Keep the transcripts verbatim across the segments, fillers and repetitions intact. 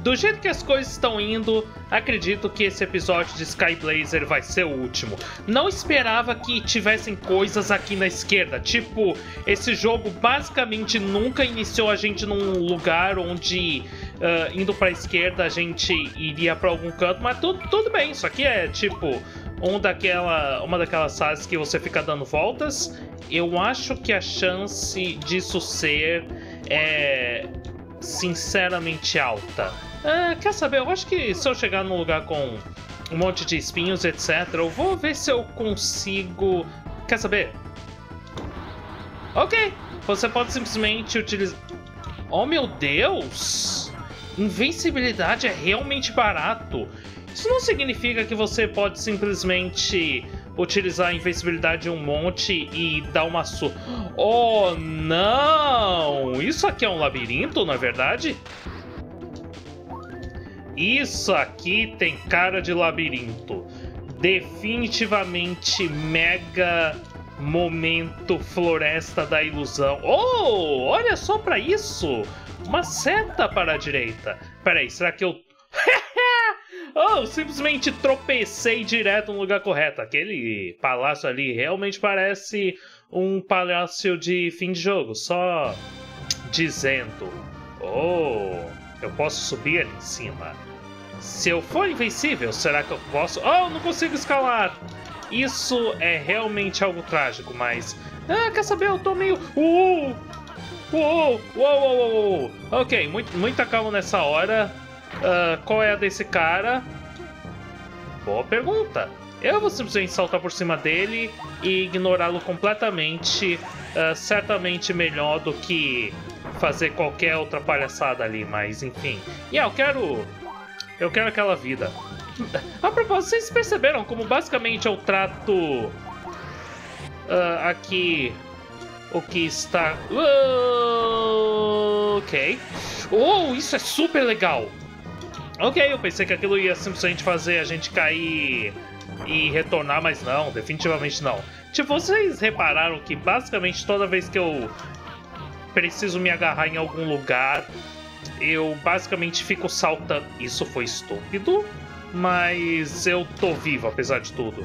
do jeito que as coisas estão indo, acredito que esse episódio de Skyblazer vai ser o último. Não esperava que tivessem coisas aqui na esquerda. Tipo, esse jogo basicamente nunca iniciou a gente num lugar onde, uh, indo pra esquerda, a gente iria pra algum canto. Mas tudo, tudo bem, isso aqui é tipo um daquela, uma daquelas fases que você fica dando voltas. Eu acho que a chance disso ser é sinceramente alta. Ah, quer saber? Eu acho que se eu chegar num lugar com um monte de espinhos, etcétera, eu vou ver se eu consigo... Quer saber? Ok, você pode simplesmente utilizar... Oh, meu Deus! Invencibilidade é realmente barato. Isso não significa que você pode simplesmente utilizar a invencibilidade um monte e dar uma su... Oh, não! Isso aqui é um labirinto, na verdade? Isso aqui tem cara de labirinto. Definitivamente mega momento Floresta da Ilusão. Oh, olha só pra isso! Uma seta para a direita. Peraí, será que eu... Oh, simplesmente tropecei direto no lugar correto. Aquele palácio ali realmente parece um palácio de fim de jogo. Só dizendo. Oh, eu posso subir ali em cima. Se eu for invencível, será que eu posso... Oh, não consigo escalar. Isso é realmente algo trágico, mas... Ah, quer saber? Eu tô meio... Uh! Uou, uou, uou, uou. Ok, muito, muita calma nessa hora. Uh, qual é a desse cara? Boa pergunta. Eu vou simplesmente saltar por cima dele e ignorá-lo completamente. Uh, certamente melhor do que fazer qualquer outra palhaçada ali, mas enfim. E yeah, eu quero... Eu quero aquela vida. A propósito, vocês perceberam como basicamente eu trato uh, aqui o que está... Uh, ok. Oh, isso é super legal. Ok, eu pensei que aquilo ia simplesmente fazer a gente cair e retornar, mas não, definitivamente não. Tipo, vocês repararam que basicamente toda vez que eu preciso me agarrar em algum lugar, eu basicamente fico saltando. Isso foi estúpido, mas eu tô vivo apesar de tudo.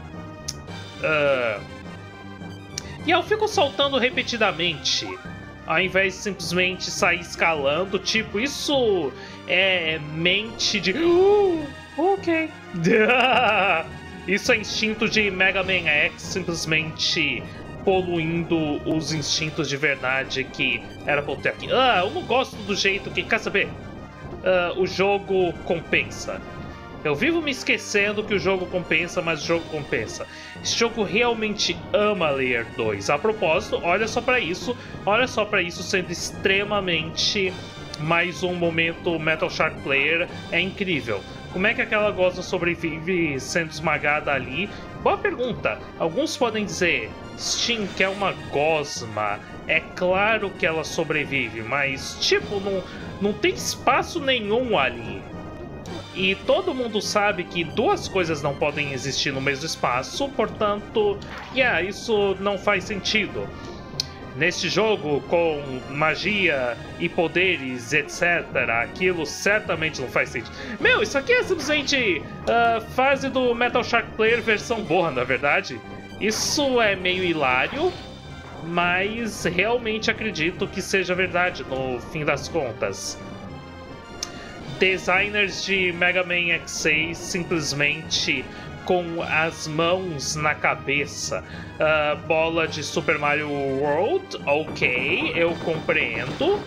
Uh... E eu fico saltando repetidamente, ao invés de simplesmente sair escalando. Tipo, isso é mente de... Uh, ok. Isso é instinto de Mega Man X, simplesmente poluindo os instintos de verdade que era pra eu ter aqui. Ah, eu não gosto do jeito que... Quer saber? Uh, o jogo compensa. Eu vivo me esquecendo que o jogo compensa, mas o jogo compensa. Esse jogo realmente ama Layer dois. A propósito, olha só pra isso. Olha só pra isso sendo extremamente mais um momento Metal Shark Player. É incrível. Como é que aquela gosma sobrevive sendo esmagada ali? Boa pergunta. Alguns podem dizer, Steam, que é uma gosma. É claro que ela sobrevive, mas tipo, não, não tem espaço nenhum ali. E todo mundo sabe que duas coisas não podem existir no mesmo espaço, portanto, yeah, isso não faz sentido. Neste jogo, com magia e poderes, etcétera, aquilo certamente não faz sentido. Meu, isso aqui é simplesmente a uh, fase do Metal Shark Player versão boa, na verdade. Isso é meio hilário, mas realmente acredito que seja verdade no fim das contas. Designers de Mega Man X seis simplesmente com as mãos na cabeça. Uh, bola de Super Mario World, ok, eu compreendo.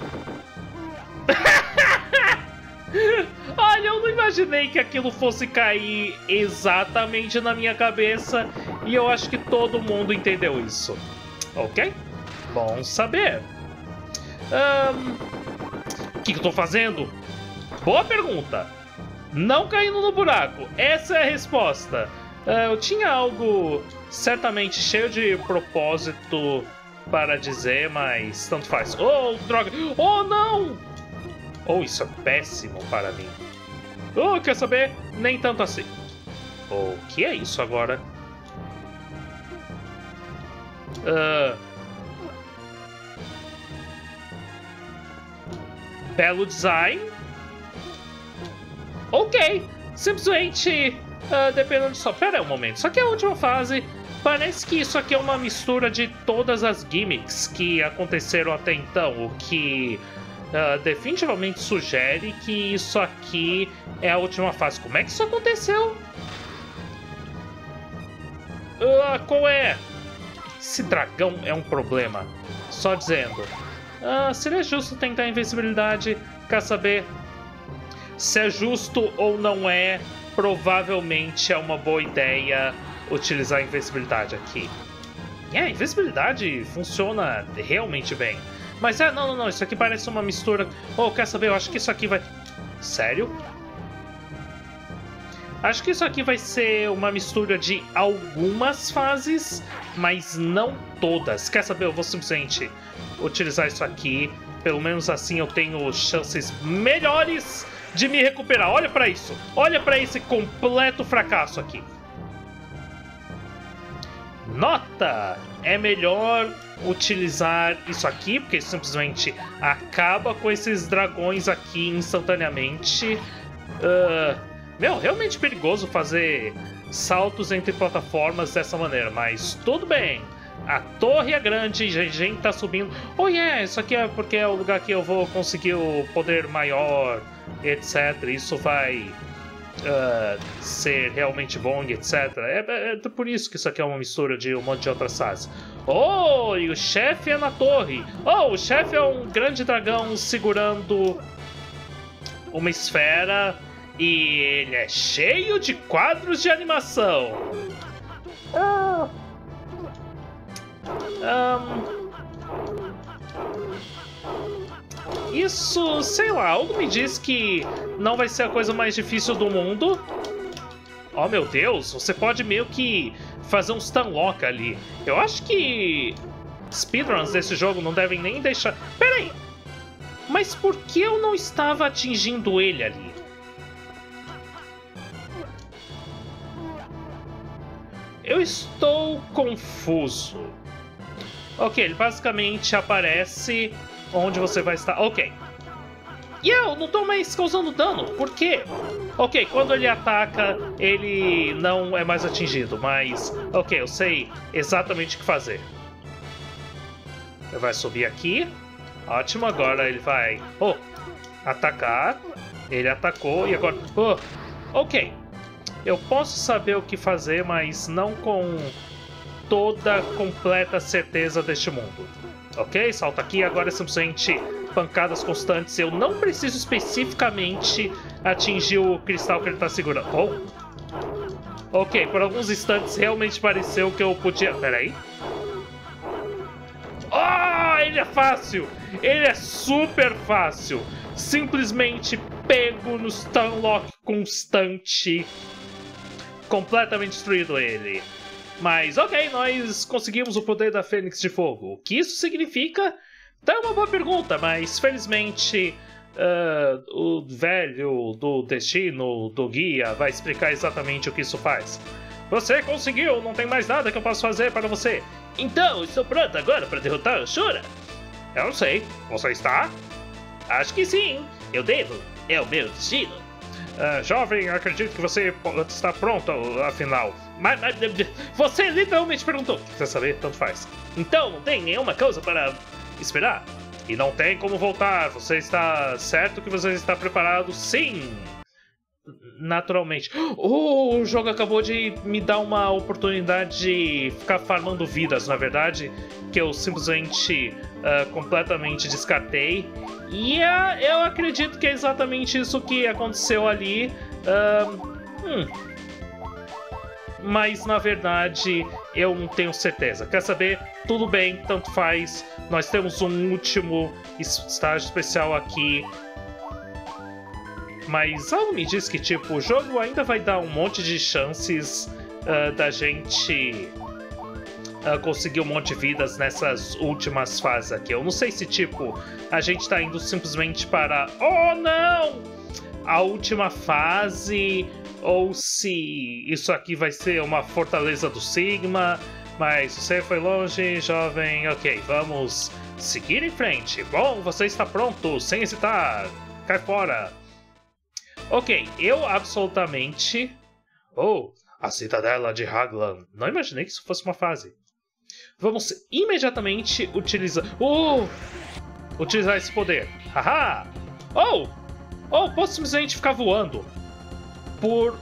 Olha, eu não imaginei que aquilo fosse cair exatamente na minha cabeça e eu acho que todo mundo entendeu isso. Ok? Bom saber. Um, o que, que eu tô fazendo? Boa pergunta. Não caindo no buraco. Essa é a resposta. Uh, eu tinha algo certamente cheio de propósito para dizer, mas tanto faz. Oh, droga. Oh, não. Oh, isso é péssimo para mim. Oh, quer saber? Nem tanto assim. O que é isso agora? Uh... Belo design. Ok, simplesmente, uh, dependendo só... Pera aí um momento, isso aqui é a última fase. Parece que isso aqui é uma mistura de todas as gimmicks que aconteceram até então, o que uh, definitivamente sugere que isso aqui é a última fase. Como é que isso aconteceu? Uh, qual é? Esse dragão é um problema. Só dizendo. Uh, seria justo tentar invencibilidade. Quer saber? Se é justo ou não é, provavelmente é uma boa ideia utilizar a invencibilidade aqui. É, a invencibilidade funciona realmente bem. Mas é, não, não, não, isso aqui parece uma mistura... Oh, quer saber? Eu acho que isso aqui vai... Sério? Acho que isso aqui vai ser uma mistura de algumas fases, mas não todas. Quer saber? Eu vou simplesmente utilizar isso aqui. Pelo menos assim eu tenho chances melhores de me recuperar. Olha pra isso. Olha pra esse completo fracasso aqui. Nota! É melhor utilizar isso aqui, porque simplesmente acaba com esses dragões aqui instantaneamente. Uh, meu, realmente perigoso fazer saltos entre plataformas dessa maneira, mas tudo bem. A torre é grande e a gente tá subindo. Oh yeah, isso aqui é porque é o lugar que eu vou conseguir o poder maior, etcétera. Isso vai... Uh, ser realmente bom e etcétera. É, é, é por isso que isso aqui é uma mistura de um monte de outras fases. Oh, e o chefe é na torre. Oh, o chefe é um grande dragão segurando uma esfera e ele é cheio de quadros de animação. Ah. Um... Isso, sei lá, algo me diz que não vai ser a coisa mais difícil do mundo. Oh, meu Deus, você pode meio que fazer um stunlock ali. Eu acho que speedruns desse jogo não devem nem deixar... Pera aí, mas por que eu não estava atingindo ele ali? Eu estou confuso. Ok, ele basicamente aparece... onde você vai estar... Ok. E eu não tô mais causando dano. Por quê? Ok, quando ele ataca, ele não é mais atingido. Mas... Ok, eu sei exatamente o que fazer. Ele vai subir aqui. Ótimo, agora ele vai... Oh, atacar. Ele atacou e agora... Oh, ok. Eu posso saber o que fazer, mas não com toda completa certeza deste mundo. Ok, salta aqui, agora é simplesmente pancadas constantes. Eu não preciso especificamente atingir o cristal que ele está segurando. Oh. Ok, por alguns instantes realmente pareceu que eu podia... Pera aí. Oh, ele é fácil! Ele é super fácil! Simplesmente pego no stunlock constante. Completamente destruído ele. Mas, ok, nós conseguimos o poder da Fênix de Fogo. O que isso significa? Tá uma boa pergunta, mas felizmente uh, o velho do destino, do guia, vai explicar exatamente o que isso faz. Você conseguiu, não tem mais nada que eu possa fazer para você. Então, estou pronto agora para derrotar o Shura? Eu não sei, você está? Acho que sim, eu devo, é o meu destino. Uh, jovem, acredito que você está pronto, afinal. Mas, mas você literalmente perguntou. Quer saber? Tanto faz. Então, não tem nenhuma coisa para esperar? E não tem como voltar. Você está certo que você está preparado? Sim! Naturalmente. Oh, o jogo acabou de me dar uma oportunidade de ficar farmando vidas, na verdade, que eu simplesmente uh, completamente descartei. E uh, eu acredito que é exatamente isso que aconteceu ali. Uh, hum. Mas, na verdade, eu não tenho certeza. Quer saber? Tudo bem, tanto faz. Nós temos um último estágio especial aqui. Mas algo me diz que, tipo, o jogo ainda vai dar um monte de chances uh, da gente uh, conseguir um monte de vidas nessas últimas fases aqui. Eu não sei se, tipo, a gente tá indo simplesmente para... Oh, não! A última fase... Ou se isso aqui vai ser uma fortaleza do Sigma. Mas você foi longe, jovem. Ok, vamos seguir em frente. Bom, você está pronto, sem hesitar. Cai fora. Ok, eu absolutamente... Oh, a cidadela de Haglan. Não imaginei que isso fosse uma fase. Vamos imediatamente utilizar... Oh! Utilizar esse poder. Haha! Oh! Oh, posso simplesmente ficar voando. Por...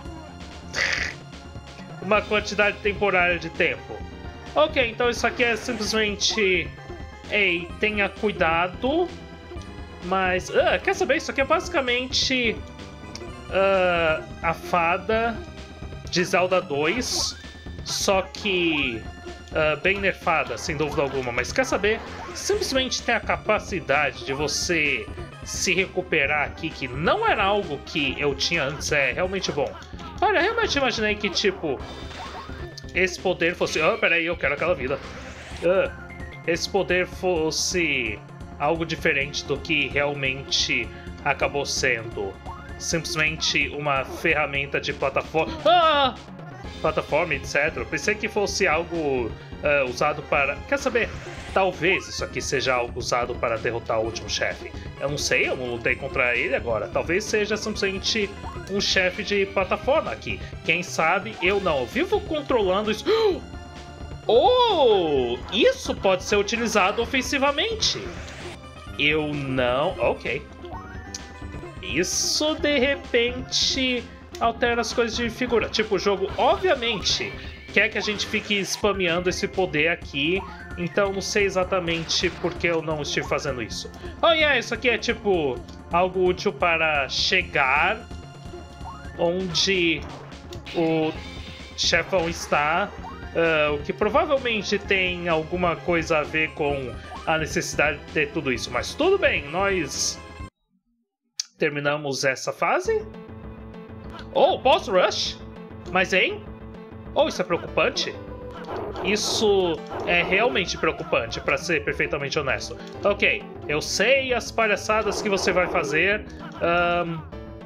uma quantidade temporária de tempo. Ok, então isso aqui é simplesmente... Ei, tenha cuidado. Mas... Uh, quer saber? Isso aqui é basicamente... Uh, a fada de Zelda dois. Só que... Uh, bem nerfada, sem dúvida alguma. Mas quer saber? Simplesmente tem a capacidade de você se recuperar aqui, que não era algo que eu tinha antes. É realmente bom. Olha, eu realmente imaginei que, tipo... esse poder fosse... Oh, peraí, eu quero aquela vida. Uh, esse poder fosse algo diferente do que realmente acabou sendo. Simplesmente uma ferramenta de plataforma... Ah! Plataforma, etcétera. Eu pensei que fosse algo uh, usado para... Quer saber? Talvez isso aqui seja algo usado para derrotar o último chefe. Eu não sei, eu não lutei contra ele agora. Talvez seja simplesmente um chefe de plataforma aqui. Quem sabe eu não. Eu vivo controlando isso. Oh! Isso pode ser utilizado ofensivamente. Eu não... Ok. Isso, de repente... altera as coisas de figura. Tipo, o jogo, obviamente, quer que a gente fique spameando esse poder aqui. Então, não sei exatamente por que eu não estive fazendo isso. Oh, yeah, isso aqui é, tipo, algo útil para chegar onde o chefão está. Uh, o que provavelmente tem alguma coisa a ver com a necessidade de ter tudo isso. Mas tudo bem, nós terminamos essa fase. Oh, boss rush? Mas, hein? Oh, isso é preocupante? Isso é realmente preocupante, pra ser perfeitamente honesto. Ok, eu sei as palhaçadas que você vai fazer. Um...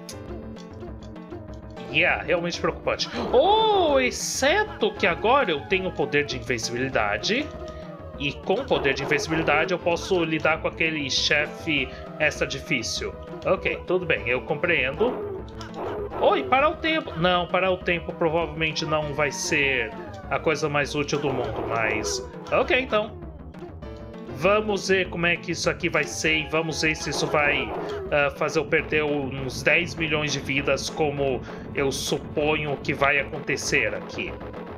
Yeah, realmente preocupante. Oh, exceto que agora eu tenho o poder de invencibilidade. E com o poder de invencibilidade eu posso lidar com aquele chefe extra difícil. Ok, tudo bem, eu compreendo. Oi, parar o tempo. Não, parar o tempo provavelmente não vai ser a coisa mais útil do mundo, mas... Ok, então. Vamos ver como é que isso aqui vai ser e vamos ver se isso vai uh, fazer eu perder uns dez milhões de vidas, como eu suponho que vai acontecer aqui.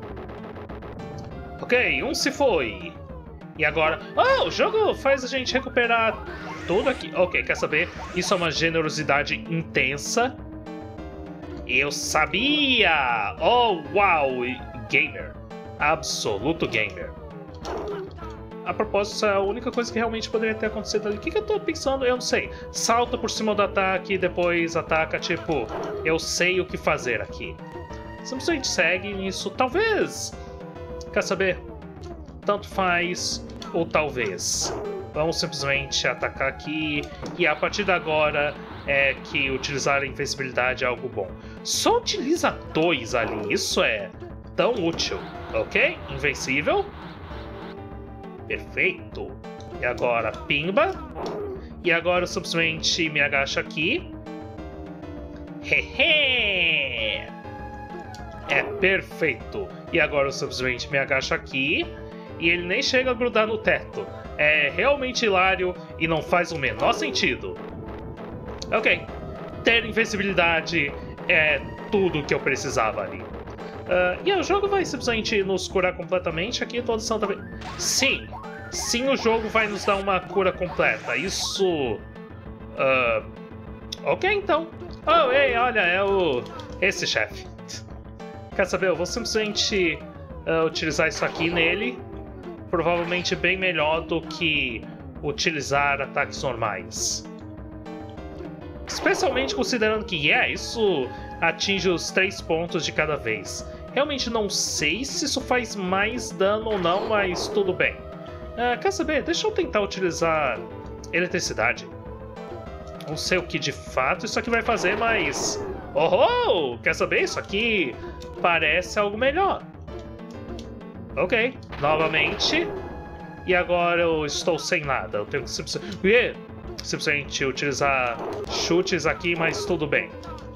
Ok, um se foi. E agora... Oh, o jogo faz a gente recuperar tudo aqui. Ok, quer saber? Isso é uma generosidade intensa. Eu sabia! Oh, uau! Gamer. Absoluto gamer. A propósito, essa é a única coisa que realmente poderia ter acontecido ali. O que, que eu tô pensando? Eu não sei. Salta por cima do ataque e depois ataca, tipo... Eu sei o que fazer aqui. Simplesmente segue nisso. Talvez... Quer saber? Tanto faz ou talvez. Vamos simplesmente atacar aqui. E a partir de agora é que utilizar a invencibilidade é algo bom. Só utiliza dois ali. Isso é tão útil. Ok? Invencível. Perfeito. E agora pimba. E agora eu simplesmente me agacho aqui. Hehe. É perfeito. E agora eu simplesmente me agacho aqui. E ele nem chega a grudar no teto. É realmente hilário e não faz o menor sentido. Ok. Ter invencibilidade é tudo que eu precisava ali. Uh, e o jogo vai simplesmente nos curar completamente. Aqui todos são também... Sim. Sim, o jogo vai nos dar uma cura completa. Isso... Uh, ok, então. Oh, ei, olha, é o... Esse chefe. Quer saber? Eu vou simplesmente uh, utilizar isso aqui nele. Provavelmente bem melhor do que utilizar ataques normais. Especialmente considerando que, yeah, isso atinge os três pontos de cada vez. Realmente não sei se isso faz mais dano ou não, mas tudo bem. Uh, quer saber? Deixa eu tentar utilizar eletricidade. Não sei o que de fato isso aqui vai fazer, mas... Oh, oh! Quer saber? Isso aqui parece algo melhor. Ok, novamente. E agora eu estou sem nada. Eu tenho que simplesmente, simplesmente utilizar chutes aqui, mas tudo bem.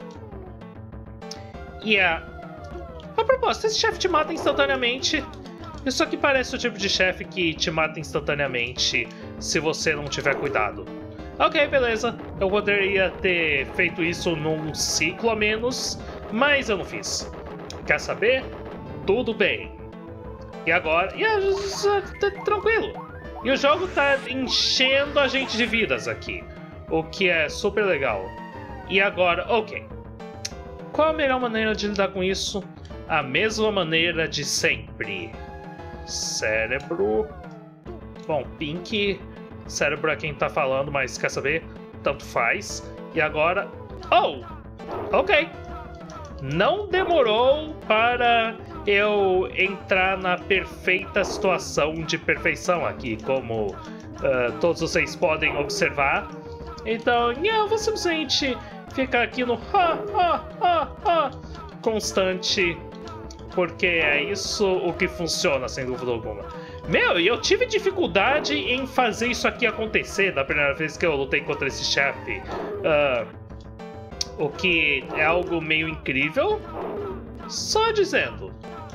Yeah. A propósito, esse chefe te mata instantaneamente. Isso aqui parece o tipo de chefe que te mata instantaneamente se você não tiver cuidado. Ok, beleza. Eu poderia ter feito isso num ciclo a menos, mas eu não fiz. Quer saber? Tudo bem. E agora... Yeah, tá tranquilo. E o jogo tá enchendo a gente de vidas aqui, o que é super legal. E agora, ok. Qual a melhor maneira de lidar com isso? A mesma maneira de sempre. Cérebro. Bom, Pink. Cérebro é quem tá falando, mas quer saber? Tanto faz. E agora... Oh! Ok. Não demorou para eu entrar na perfeita situação de perfeição aqui, como uh, todos vocês podem observar. Então, eu vou simplesmente ficar aqui no ha, ha, ha, ha, constante, porque é isso o que funciona, sem dúvida alguma. Meu, e eu tive dificuldade em fazer isso aqui acontecer da primeira vez que eu lutei contra esse chefe. Uh, o que é algo meio incrível. Só dizendo.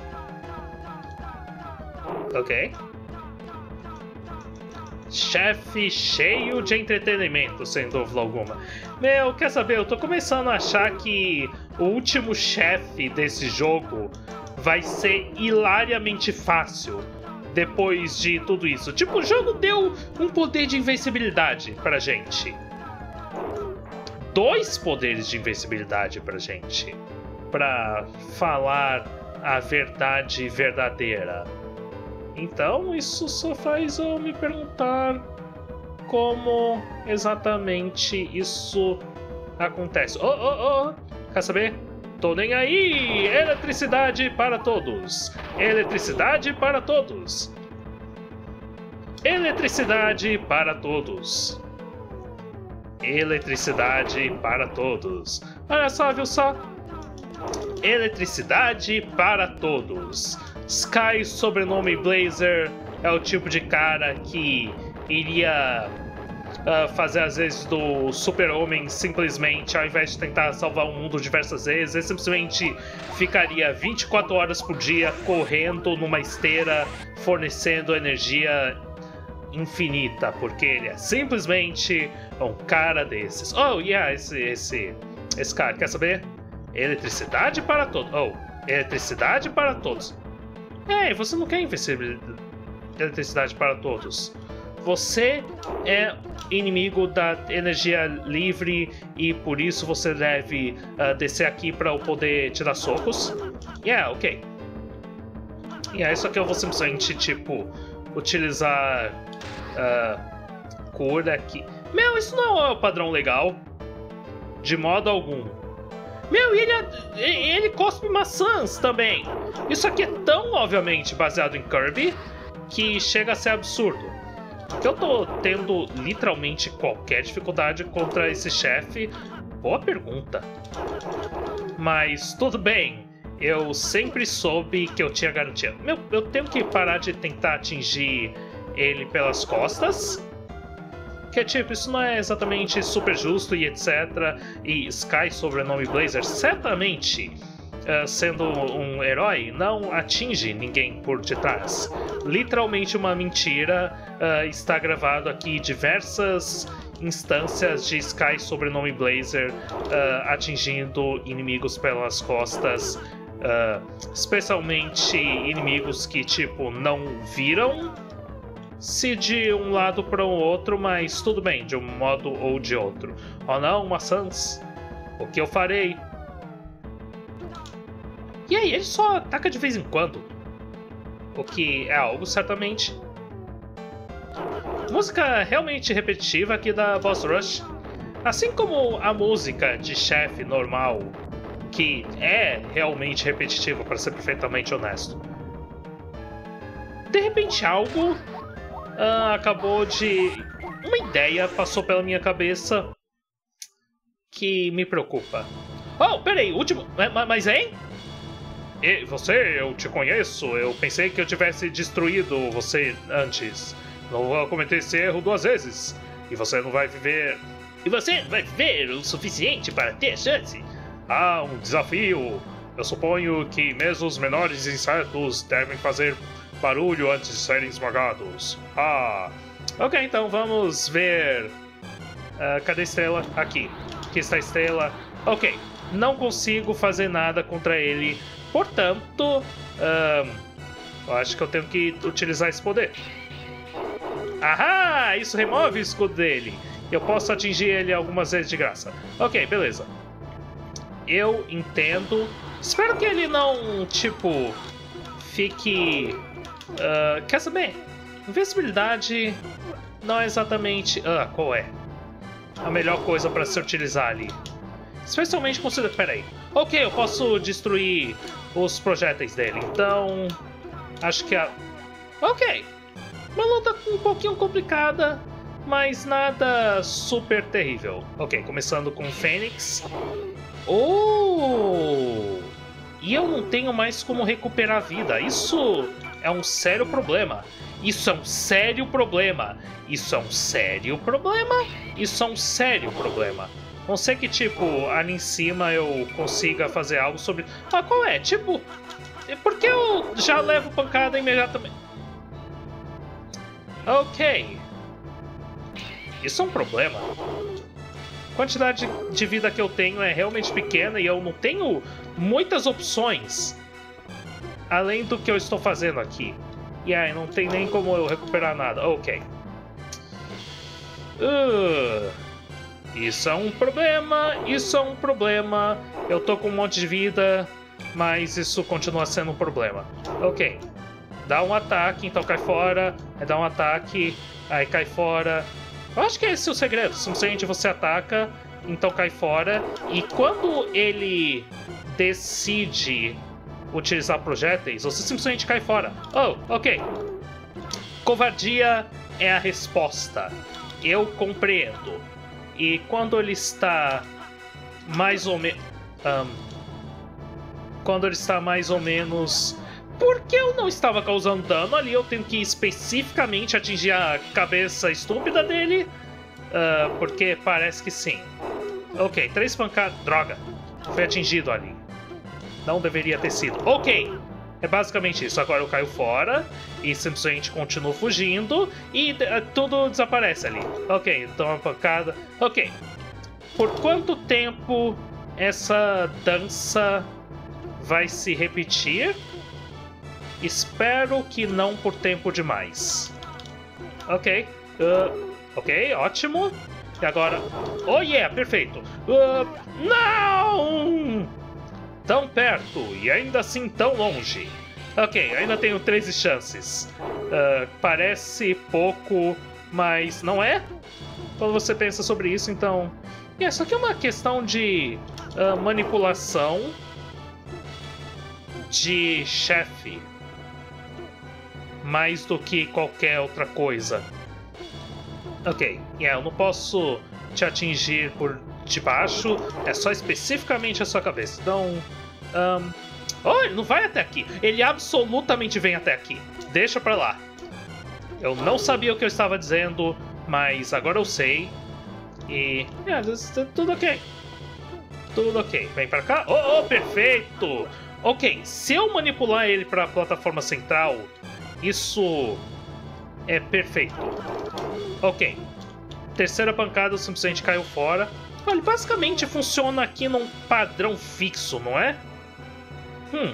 Ok. Chefe cheio de entretenimento, sem dúvida alguma. Meu, quer saber? Eu tô começando a achar que o último chefe desse jogo vai ser hilariamente fácil depois de tudo isso. Tipo, o jogo deu um poder de invencibilidade pra gente. Dois poderes de invencibilidade pra gente. Pra falar a verdade verdadeira. Então, isso só faz eu me perguntar como exatamente isso acontece. Oh, oh, oh! Quer saber? Tô nem aí! Eletricidade para todos! Eletricidade para todos! Eletricidade para todos! Eletricidade para todos! Olha só, viu só? Eletricidade para todos! Sky, sobrenome Blazer, é o tipo de cara que iria uh, fazer às vezes do super-homem simplesmente, ao invés de tentar salvar o mundo diversas vezes, ele simplesmente ficaria vinte e quatro horas por dia correndo numa esteira, fornecendo energia infinita, porque ele é simplesmente um cara desses. Oh, yeah, esse, esse, esse cara, quer saber? Eletricidade para todos. Oh, eletricidade para todos. É, você não quer eletricidade para todos. Você é inimigo da energia livre e por isso você deve uh, descer aqui para eu poder te dar socos. Yeah, ok. E yeah, isso aqui eu vou simplesmente, tipo, utilizar uh, cura aqui. Meu, isso não é o padrão legal. De modo algum. Meu, ele, ele cospe maçãs também. Isso aqui é tão, obviamente, baseado em Kirby que chega a ser absurdo. Eu tô tendo literalmente qualquer dificuldade contra esse chefe. Boa pergunta. Mas tudo bem. Eu sempre soube que eu tinha garantia. Meu, eu tenho que parar de tentar atingir ele pelas costas. Que é tipo, isso não é exatamente super justo e etcétera. E Sky, sobrenome Blazer, certamente, uh, sendo um herói, não atinge ninguém por detrás. Literalmente uma mentira. Uh, está gravado aqui diversas instâncias de Sky, sobrenome Blazer, uh, atingindo inimigos pelas costas. Uh, especialmente inimigos que, tipo, não viram se de um lado para o outro, mas tudo bem, de um modo ou de outro. Oh não, maçãs, o que eu farei? E aí, ele só ataca de vez em quando, o que é algo certamente. Música realmente repetitiva aqui da Boss Rush, assim como a música de chefe normal, que é realmente repetitiva, para ser perfeitamente honesto. De repente algo Uh, acabou de... Uma ideia passou pela minha cabeça que me preocupa. Oh, peraí, último... Mas, hein? E você, eu te conheço. Eu pensei que eu tivesse destruído você antes. Não vou cometer esse erro duas vezes. E você não vai viver... E você vai viver o suficiente para ter chance? Ah, um desafio. Eu suponho que mesmo os menores insetos devem fazer barulho antes de serem esmagados. Ah, ok, então vamos ver... Uh, cadê a estrela? Aqui. Aqui está a estrela. Ok, não consigo fazer nada contra ele. Portanto, uh, eu acho que eu tenho que utilizar esse poder. Ahá! Isso remove o escudo dele. Eu posso atingir ele algumas vezes de graça. Ok, beleza. Eu entendo. Espero que ele não, tipo, fique... Uh, quer saber? Invencibilidade não é exatamente... Ah, qual é? A melhor coisa para se utilizar ali. Especialmente considerando... Pera aí. Ok, eu posso destruir os projéteis dele. Então... Acho que a... Ok. Uma luta um pouquinho complicada, mas nada super terrível. Ok, começando com o Fênix. Oh! E eu não tenho mais como recuperar a vida. Isso é um sério problema. Isso é um sério problema. Isso é um sério problema. Isso é um sério problema. Não sei que, tipo, ali em cima eu consiga fazer algo sobre... Ah, qual é? Tipo, por que eu já levo pancada imediatamente? Ok. Isso é um problema. A quantidade de vida que eu tenho é realmente pequena e eu não tenho muitas opções além do que eu estou fazendo aqui. E aí, não tem nem como eu recuperar nada. Ok. Uh, isso é um problema. Isso é um problema. Eu tô com um monte de vida, mas isso continua sendo um problema. Ok. Dá um ataque, então cai fora. Aí dá um ataque, aí cai fora. Eu acho que esse é o segredo. Simplesmente você ataca, então cai fora. E quando ele decide utilizar projéteis, você simplesmente cai fora. Oh, ok. Covardia é a resposta. Eu compreendo. E quando ele está mais ou menos... Um, quando ele está mais ou menos... Porque eu não estava causando dano ali, eu tenho que especificamente atingir a cabeça estúpida dele. Uh, porque parece que sim. Ok, três pancadas... Droga. Foi atingido ali. Não deveria ter sido. Ok. É basicamente isso. Agora eu caio fora e simplesmente continuo fugindo e uh, tudo desaparece ali. Ok, então uma pancada. Ok. Por quanto tempo essa dança vai se repetir? Espero que não por tempo demais. Ok. Uh, ok, ótimo. E agora... Oh yeah, perfeito. Uh, não! Tão perto e ainda assim tão longe. Ok, ainda tenho treze chances. Uh, parece pouco, mas não é? Quando você pensa sobre isso, então... Yeah, isso aqui é uma questão de uh, manipulação de chefe. Mais do que qualquer outra coisa. Ok, yeah, eu não posso te atingir por debaixo, é só especificamente a sua cabeça. Então, um... oh, ele não vai até aqui. Ele absolutamente vem até aqui. Deixa pra lá. Eu não sabia o que eu estava dizendo, mas agora eu sei. E... yeah, tudo ok. Tudo ok. Vem pra cá. Oh, oh, perfeito! Ok, se eu manipular ele pra plataforma central... Isso é perfeito. Ok. Terceira pancada, simplesmente caiu fora. Olha, basicamente funciona aqui num padrão fixo, não é? Hum.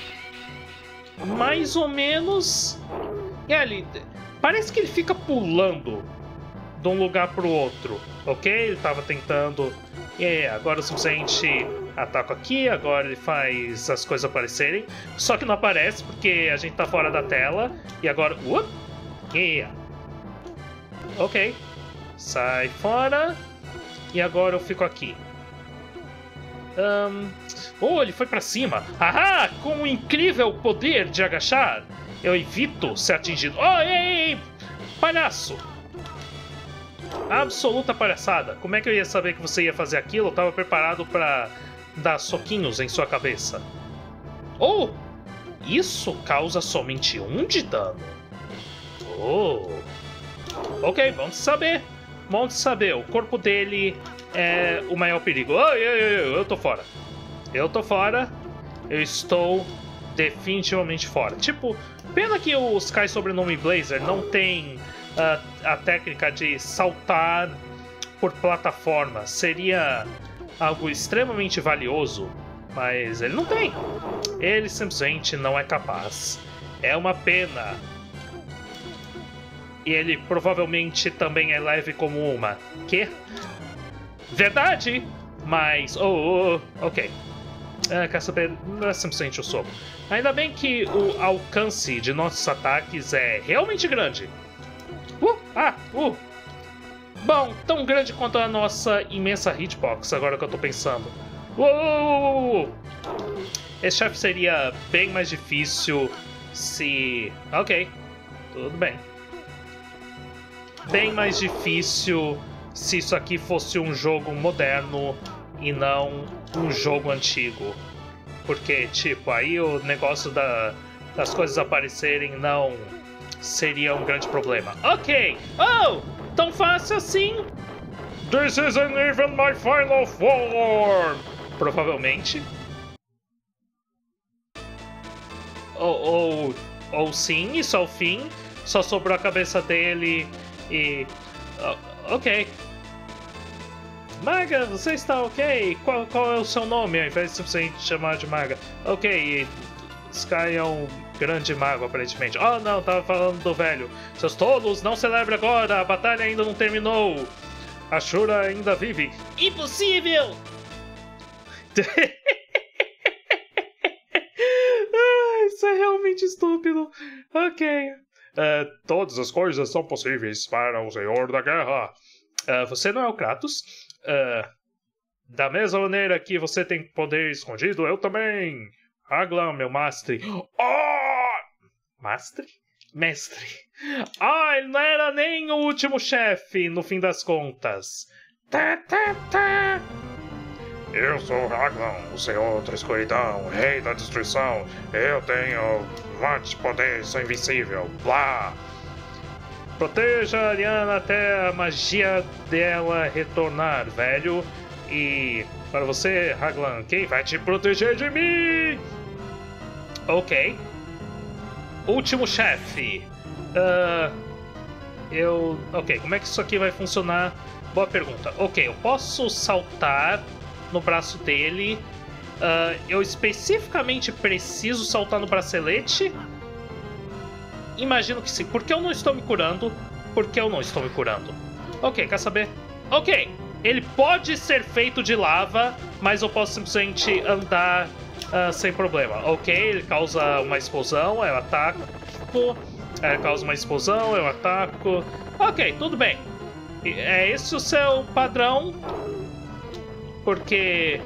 Mais ou menos... E ali, parece que ele fica pulando de um lugar pro outro. Ok, ele tava tentando... E agora eu simplesmente ataco aqui, agora ele faz as coisas aparecerem. Só que não aparece porque a gente tá fora da tela. E agora... Uh, yeah. Ok. Sai fora. E agora eu fico aqui. Um... Oh, ele foi pra cima. Ahá! Com o incrível poder de agachar, eu evito ser atingido. Oh, ei, ei! Palhaço! Absoluta palhaçada. Como é que eu ia saber que você ia fazer aquilo? Eu tava preparado pra dar soquinhos em sua cabeça. Oh! Isso causa somente um de dano. Oh! Ok, vamos saber. Vamos saber. O corpo dele é o maior perigo. Oh, eu, eu, eu, eu tô fora. Eu tô fora. eu estou definitivamente fora. Tipo, pena que o Sky Sobrenome Blazer não tem uh, a técnica de saltar por plataforma. Seria algo extremamente valioso, mas ele não tem. Ele simplesmente não é capaz. É uma pena. E ele provavelmente também é leve como uma. Que? Verdade! Mas... Oh, oh, oh ok. É, quer saber? Não é simplesmente o soco. Ainda bem que o alcance de nossos ataques é realmente grande. Uh, ah, uh. Bom, tão grande quanto a nossa imensa hitbox, agora que eu tô pensando. Uou! Esse chefe seria bem mais difícil se... Ok, tudo bem. Bem mais difícil se isso aqui fosse um jogo moderno e não um jogo antigo. Porque, tipo, aí o negócio da, das coisas aparecerem não seria um grande problema. Ok! Oh! Tão fácil assim? This isn't even my final form! Provavelmente. Ou, ou, ou sim, isso é o fim. Só sobrou a cabeça dele e... Uh, ok. Maga, você está ok? Qual, qual é o seu nome, ao invés de simplesmente chamar de Maga? Ok, Sky é um grande mago, aparentemente. Oh, não, tava falando do velho. Seus tolos, não celebre agora, a batalha ainda não terminou. A Shura ainda vive. Impossível! ah, isso é realmente estúpido. Ok. Uh, todas as coisas são possíveis para o Senhor da Guerra. Uh, você não é o Kratos. Uh, da mesma maneira que você tem poder escondido, eu também. Raglan, meu mestre. Oh! Mestre? Mestre. Ah, ele não era nem o último chefe, no fim das contas. Tá, tá, tá. Eu sou Raglan, o Senhor da Escuridão, o Rei da Destruição. Eu tenho muito poder, sou invencível. Blá. Proteja a Ariana até a magia dela retornar, velho. E para você, Raglan, quem vai te proteger de mim? Ok. Último chefe. Uh, eu... Ok, como é que isso aqui vai funcionar? Boa pergunta. Ok, eu posso saltar no braço dele. Uh, eu especificamente preciso saltar no bracelete? Imagino que sim. Por que eu não estou me curando? Por que eu não estou me curando? Ok, quer saber? Ok, ele pode ser feito de lava, mas eu posso simplesmente andar uh, sem problema. Ok, ele causa uma explosão, eu ataco. Ele causa uma explosão, eu ataco. Ok, tudo bem. É esse o seu padrão? Porque...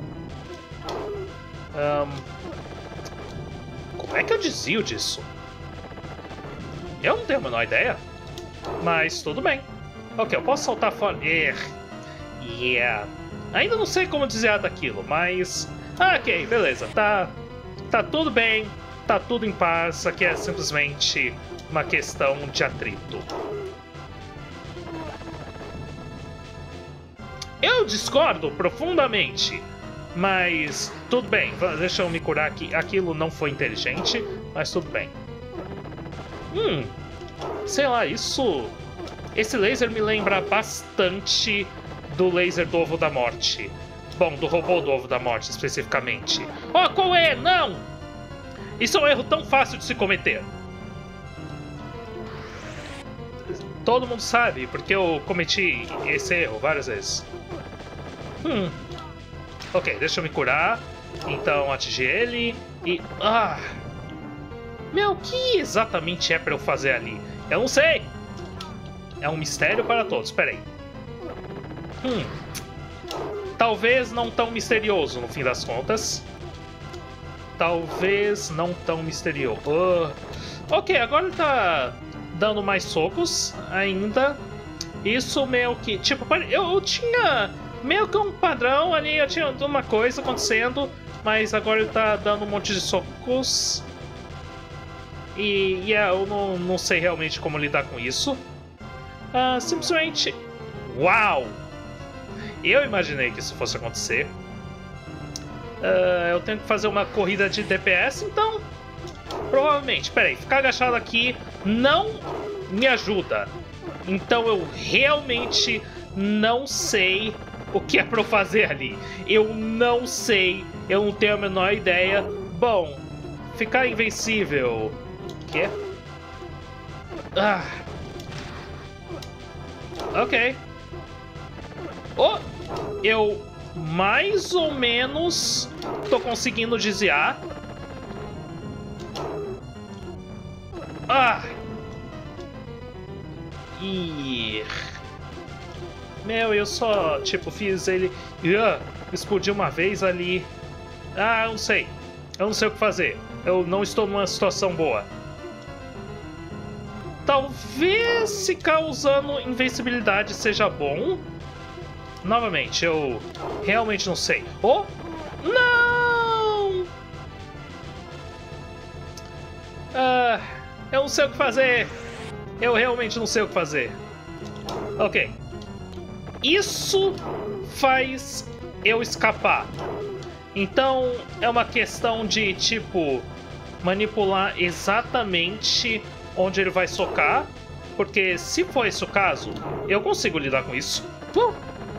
Um, como é que eu desvio disso? Eu não tenho a menor ideia. Mas tudo bem. Ok, eu posso saltar fora. Yeah. Ainda não sei como desviar daquilo, mas... Ah, ok, beleza. Tá, tá tudo bem. Tá tudo em paz. Isso aqui é simplesmente uma questão de atrito. Eu discordo profundamente. Mas tudo bem. Deixa eu me curar aqui. Aquilo não foi inteligente, mas tudo bem. Hum, sei lá, isso... Esse laser me lembra bastante do laser do Ovo da Morte. Bom, do robô do Ovo da Morte, especificamente. Oh, qual é? Não! Isso é um erro tão fácil de se cometer. Todo mundo sabe, porque eu cometi esse erro várias vezes. Hum. Ok, deixa eu me curar. Então, atingir ele e... Ah... Meu, o que exatamente é pra eu fazer ali? Eu não sei! É um mistério para todos, peraí. Hum. Talvez não tão misterioso, no fim das contas. Talvez não tão misterioso. Uh. Ok, agora ele tá dando mais socos ainda. Isso meio que... Tipo, eu, eu tinha meio que um padrão ali, eu tinha uma coisa acontecendo, mas agora ele tá dando um monte de socos. E yeah, eu não, não sei realmente como lidar com isso. Uh, simplesmente... Uau! Eu imaginei que isso fosse acontecer. Uh, eu tenho que fazer uma corrida de D P S, então... Provavelmente. Peraí, ficar agachado aqui não me ajuda. Então eu realmente não sei o que é pra eu fazer ali. Eu não sei. Eu não tenho a menor ideia. Bom, ficar invencível. Quê? Ah. Ok. Oh, eu mais ou menos tô conseguindo desviar. Ah! E... Meu, eu só, tipo, fiz ele... Uh, explodiu uma vez ali. Ah, eu não sei. Eu não sei o que fazer. Eu não estou numa situação boa. Talvez ficar usando invencibilidade seja bom. Novamente, eu realmente não sei. Oh! Não! Ah, eu não sei o que fazer. Eu realmente não sei o que fazer. Ok. Isso faz eu escapar. Então, é uma questão de, tipo, manipular exatamente onde ele vai socar. Porque se for esse o caso, eu consigo lidar com isso. Uh!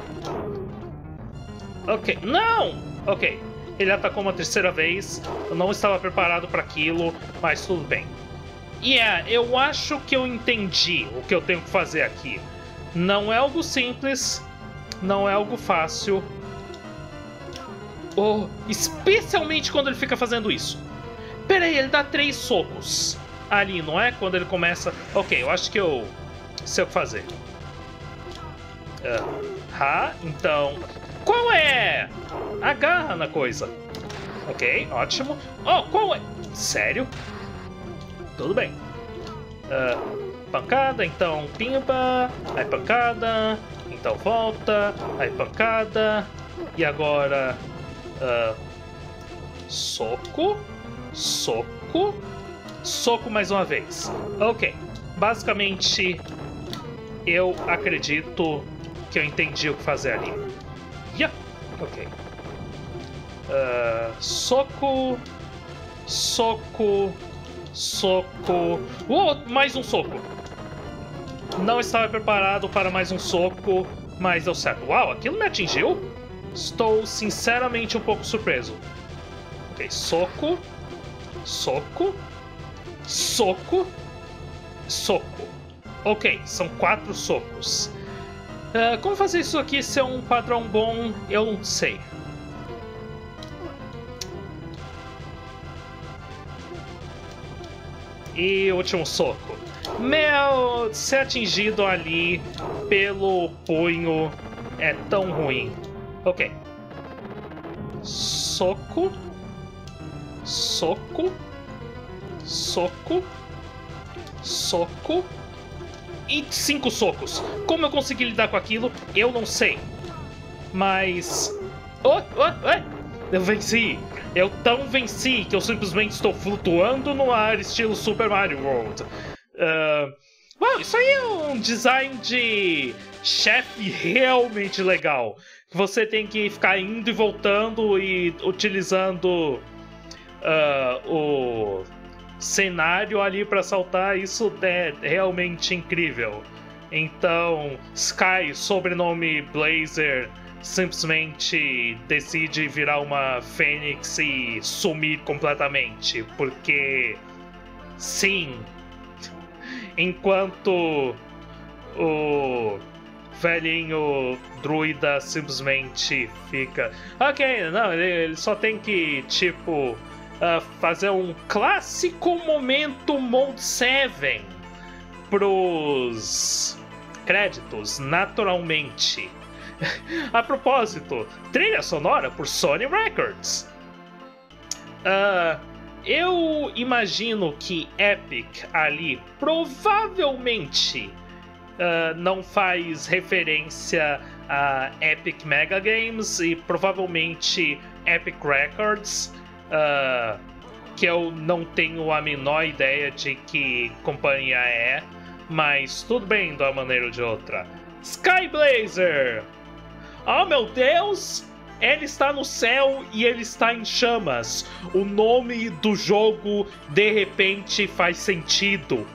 Ok. Não! Ok. Ele atacou uma terceira vez. Eu não estava preparado para aquilo, mas tudo bem. E yeah, é, eu acho que eu entendi o que eu tenho que fazer aqui. Não é algo simples, não é algo fácil. Oh, especialmente quando ele fica fazendo isso. Pera aí, ele dá três socos ali, não é? Quando ele começa... Ok, eu acho que eu sei o que fazer. Uh, ha, então... Qual é? Agarra na coisa. Ok, ótimo. Oh, qual é? Sério? Tudo bem. Uh, pancada, então pimba. Aí pancada. Então volta. Aí pancada. E agora... Uh, soco. Soco. Soco mais uma vez. Ok. Basicamente, eu acredito que eu entendi o que fazer ali. Yeah. Ok. Uh, soco. Soco. Soco. Oh, mais um soco. Não estava preparado para mais um soco, mas deu certo. Uau, aquilo me atingiu? Estou sinceramente um pouco surpreso. Ok, soco. Soco. Soco. Soco. Ok, são quatro socos. Uh, como fazer isso aqui ser um padrão bom, eu não sei. E último soco. Meu, ser atingido ali pelo punho é tão ruim. Ok. Soco. Soco. Soco. Soco. E cinco socos. Como eu consegui lidar com aquilo, eu não sei. Mas... Oh, oh, oh. Eu venci. Eu tão venci que eu simplesmente estou flutuando no ar, estilo Super Mario World. Uh, well, isso aí é um design de chefe realmente legal. Você tem que ficar indo e voltando e utilizando uh, o cenário ali para saltar. Isso é realmente incrível. Então, Sky, sobrenome Blazer, simplesmente decide virar uma fênix e sumir completamente, porque sim, enquanto o velhinho druida simplesmente fica, ok, não, ele, ele só tem que, tipo, uh, fazer um clássico momento Mode sete pros créditos, naturalmente. A propósito, trilha sonora por Sony Records. Uh, eu imagino que Epic ali provavelmente uh, não faz referência a Epic Mega Games e provavelmente Epic Records, uh, que eu não tenho a menor ideia de que companhia é, mas tudo bem de uma maneira ou de outra. Sky Blazer! Oh meu Deus! Ela está no céu e ele está em chamas. O nome do jogo, de repente, faz sentido.